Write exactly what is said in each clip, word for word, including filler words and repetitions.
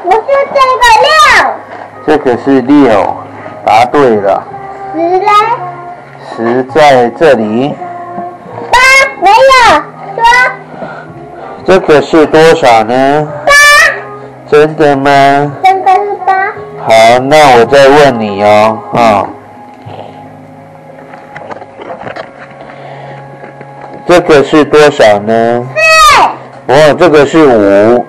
我是这个六。 这个是六，答对了。 十嘞？ 十在这里。 八没有，说。 这个是多少呢？ 八。 真的吗？ 真的是八。 好，那我再问你哦，啊、哦，这个是多少呢？ 四。 哦，这个是五。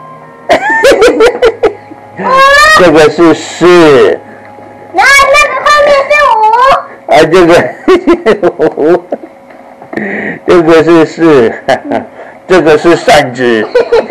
这个是四。 然后那个后面是五。 啊，这个五，这个是四，这个是扇子。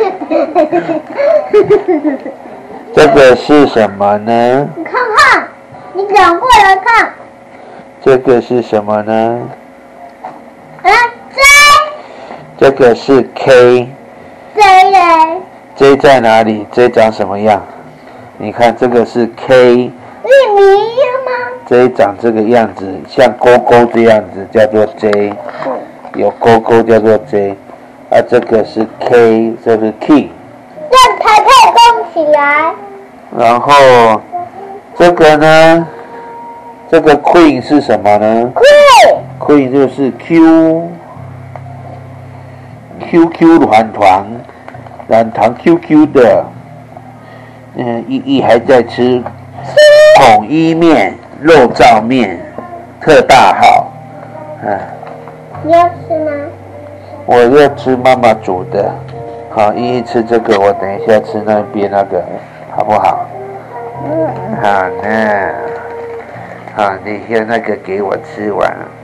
这个是什么呢？ 你看看，你转过来看。 这个是什么呢？ 啊 ，J。 这个是 K。 J 嘞 J 在哪里 ？J 长什么样？你看这个是 K。 玉米一样吗 ？J 长这个样子，像勾勾这样子，叫做 J。有勾勾叫做 J。啊，这个是 K， 这是 Key。 让它可以动起来。 然后这个呢？这个 Queen 是什么呢 ？Queen。 Queen 就是 Q。Q Q 软糖，软糖 Q Q 的。嗯，依依还在吃统一面、肉燥面，特大号。啊。 你要吃吗？ 我要吃妈妈煮的。好，依依吃这个，我等一下吃那边那个，好不好？ 嗯。 好呢。好，你先那个给我吃完。